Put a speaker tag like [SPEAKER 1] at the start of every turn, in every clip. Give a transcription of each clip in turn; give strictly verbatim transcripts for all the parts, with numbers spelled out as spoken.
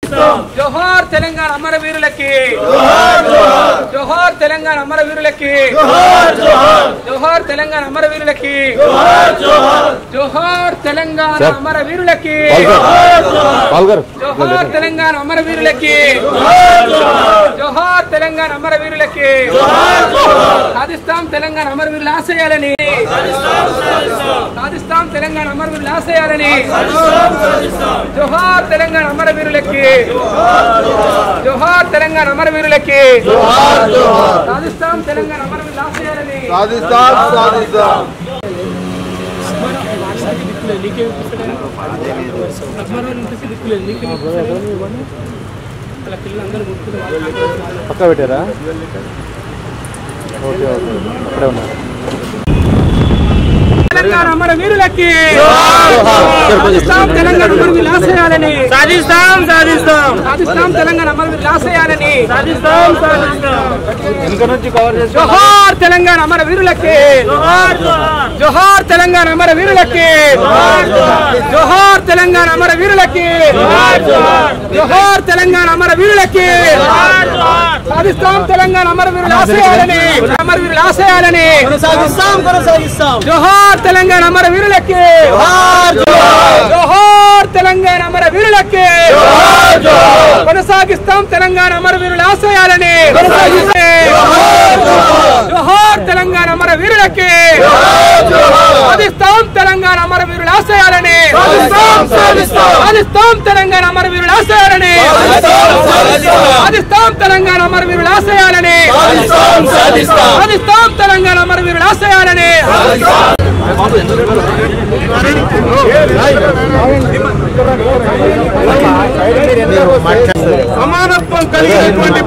[SPEAKER 1] జోహార్ తెలంగాణ అమరవీరులకి, జోహార్ తెలంగాణ అమరవీరులకి, జోహార్ తెలంగాణ అమరవీరులకి, జోహార్ తెలంగాణ అమరవీరులకి, జోహార్ తెలంగాణ అమరవీరులకి, జోహార్ తెలంగాణ అమరవీరులకి, సాధిస్తాం తెలంగాణ అమరవీరుల ఆశయాలని, సాధిస్తాం తెలంగాణ అమరవీరుల ఆశయాలని, జోహార్ తెలంగాణ అమరవీరులకి, జోహార్ తెలంగాణ అమరవీరులకి, సాధిస్తాం తెలంగాణ అమరవీరుల ఆశయాలని,
[SPEAKER 2] సాధిస్తాం సాధిస్తాం
[SPEAKER 3] పక్క పెట్టారా? ఓకే ఓకే అక్కడే ఉన్నారు.
[SPEAKER 1] తెలంగాణ అమరవీరులకి, సాధిస్తాం తెలంగాణ అమరవీరుల ఆశయాలని,
[SPEAKER 4] సాధిస్తాం సాధిస్తాం
[SPEAKER 1] సాధిస్తాం తెలంగాణ అమరవీరుల ఆశయాలని,
[SPEAKER 4] సాధిస్తాం సాధిస్తాం
[SPEAKER 3] వెనుక నుంచి కవర్ చేసి
[SPEAKER 1] జోహార్ తెలంగాణ అమరవీరులకి, జోహార్ తెలంగాణ అమరవీరులకి, జోహార్ తెలంగాణ అమరవీరులకి, జోహార్ తెలంగాణ అమరవీరులకి, సాధిస్తాం తెలంగాణ అమరవీరుల ఆశయాలని, అమరవీరుల ఆశయాలని
[SPEAKER 4] కొనసాగిస్తాం కొనసాగిస్తాం
[SPEAKER 1] జోహార్ తెలంగాణ అమరవీరులకి, జోహార్ తెలంగాణ అమరవీరులకి, కొనసాగిస్తాం తెలంగాణ అమరవీరుల ఆశయాలని, జోహార్ తెలంగాణ అమరవీరులకి, సాధిస్తాం తెలంగాణ అమరవీరుల ఆశయాలని, సాధిస్తాం తెలంగాణ అమరవీరుల ఆశయాలని, సాధిస్తాం తెలంగాణ అమరవీరుల ఆశయాలని, సాధిస్తాం తెలంగాణ అమరవీరుల ఆశయాలని.
[SPEAKER 2] సమానత్వం కలిగినటువంటి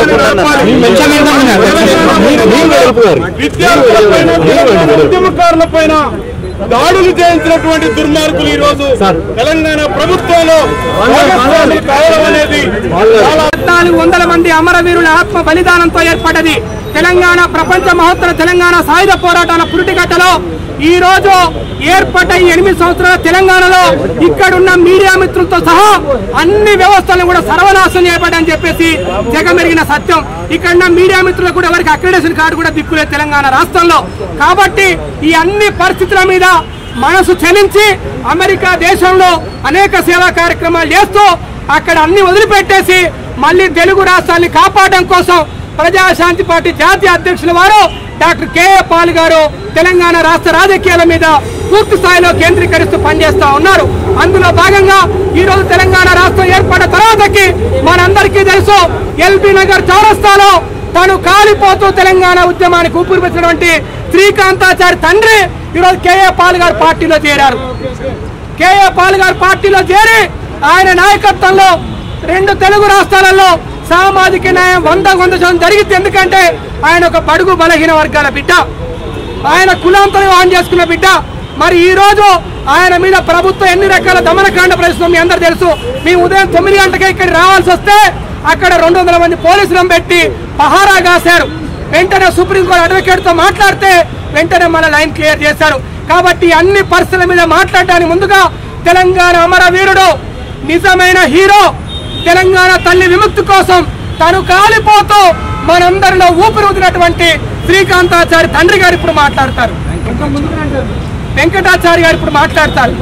[SPEAKER 2] ఉద్యమకారుల పైన దాడులు చేయించినటువంటి దుర్మార్గులు ఈ రోజు తెలంగాణ ప్రభుత్వంలో అనేది
[SPEAKER 1] పద్నాలుగు వందల మంది అమరవీరుల ఆత్మ బలిదానంతో ఏర్పడ్డది తెలంగాణ. ప్రపంచ మహోత్తర తెలంగాణ సాయుధ పోరాటాల పురిటిగట్టలో ఈ రోజు ఏర్పడ్డ ఈ ఎనిమిది సంవత్సరాల తెలంగాణలో ఇక్కడున్న మీడియా మిత్రులతో సహా అన్ని వ్యవస్థలను కూడా సర్వనాశనం చేయబడ్డాయని చెప్పేసి జగమెరిగిన సత్యం. ఇక్కడున్న మీడియా మిత్రులకు కూడా ఎవరికి అక్రిడేషన్ కార్డు కూడా దిక్కులేదు తెలంగాణ రాష్ట్రంలో. కాబట్టి ఈ అన్ని పరిస్థితుల మీద మనసు చలించి అమెరికా దేశంలో అనేక సేవా కార్యక్రమాలు చేస్తూ అక్కడ అన్ని వదిలిపెట్టేసి మళ్ళీ తెలుగు రాష్ట్రాన్ని కాపాడడం కోసం ప్రజాశాంతి పార్టీ జాతీయ అధ్యక్షుల వారు డాక్టర్ కేఏ పాల్ గారు తెలంగాణ రాష్ట్ర రాజకీయాల మీద పూర్తి స్థాయిలో కేంద్రీకరిస్తూ పనిచేస్తా ఉన్నారు. అందులో భాగంగా ఈ రోజు తెలంగాణ రాష్ట్రం ఏర్పడిన తర్వాతకి మనందరికీ తెలుసు ఎల్బీ నగర్ చౌరస్తాలో తను కాలిపోతూ తెలంగాణ ఉద్యమానికి ఊపిరిపెట్టినటువంటి శ్రీకాంతాచారి తండ్రి ఈరోజు కేఏ పాల్ గారు పార్టీలో చేరారు. కేఏ పాల్ గారు పార్టీలో చేరి ఆయన నాయకత్వంలో రెండు తెలుగు రాష్ట్రాలలో సామాజిక న్యాయం వంద వంద శాతం జరిగింది. ఎందుకంటే ఆయన ఒక బడుగు బలహీన వర్గాల బిడ్డ, ఆయన కులాంతర వివాహం చేసుకున్న బిడ్డ. మరి ఈ రోజు ఆయన మీద ప్రభుత్వం ఎన్ని రకాల దమనకాండ ప్రశ్న మీ అందరు తెలుసు. మేము ఉదయం తొమ్మిది గంటలకే ఇక్కడ రావాల్సి వస్తే అక్కడ రెండు వందల మంది పోలీసులను పెట్టి పహారా కాశారు. వెంటనే సుప్రీంకోర్టు అడ్వకేట్ తో మాట్లాడితే వెంటనే మన లైన్ క్లియర్ చేశారు. కాబట్టి అన్ని పరిస్థితుల మీద మాట్లాడడానికి ముందుగా తెలంగాణ అమరవీరుడు, నిజమైన హీరో, తెలంగాణ తల్లి విముక్తి కోసం తను కాలిపోతూ మనందరిలో ఊపిరి ఊదినటువంటి శ్రీకాంతాచారి తండ్రి గారు ఇప్పుడు మాట్లాడతారు. వెంకటాచారి గారు ఇప్పుడు మాట్లాడతారు.